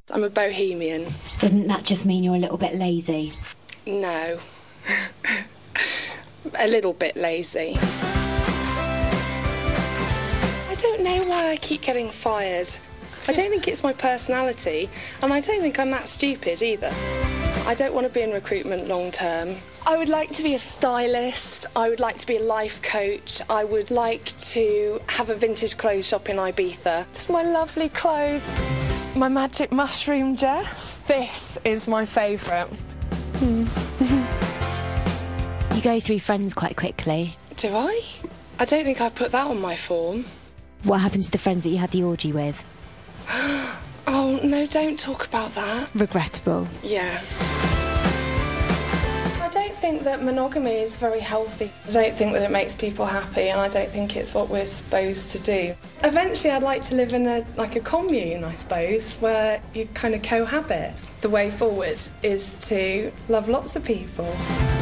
I'm a bohemian. Doesn't that just mean you're a little bit lazy? No. A little bit lazy. I don't know why I keep getting fired. I don't think it's my personality, and I don't think I'm that stupid either. I don't want to be in recruitment long term. I would like to be a stylist. I would like to be a life coach. I would like to have a vintage clothes shop in Ibiza. Just my lovely clothes. My magic mushroom dress. This is my favourite. You go through friends quite quickly. Do I? I don't think I put that on my form. What happened to the friends that you had the orgy with? Oh, no, don't talk about that. Regrettable. Yeah. I don't think that monogamy is very healthy. I don't think that it makes people happy, and I don't think it's what we're supposed to do. Eventually, I'd like to live in a commune, I suppose, where you kind of cohabit. The way forward is to love lots of people.